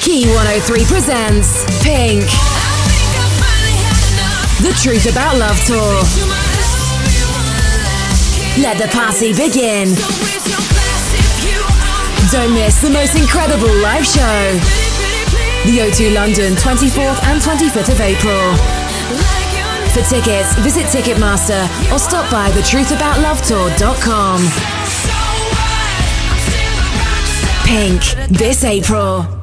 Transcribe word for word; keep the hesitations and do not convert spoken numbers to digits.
Key one oh three presents Pink, The Truth About Love Tour. Let the party begin. Don't miss the most incredible live show. The O two London, twenty-fourth and twenty-fifth of April. For tickets, visit Ticketmaster or stop by the truth about love tour dot com. Pink, this April.